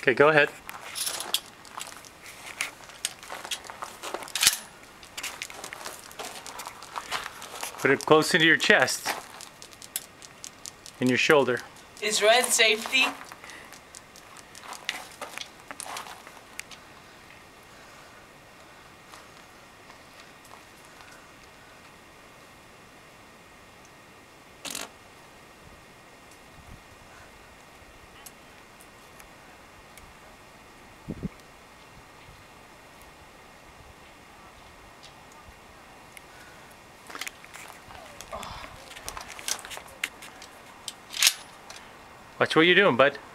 Okay, go ahead. Put it close into your chest. In your shoulder. Is red safety? Watch what you're doing, bud.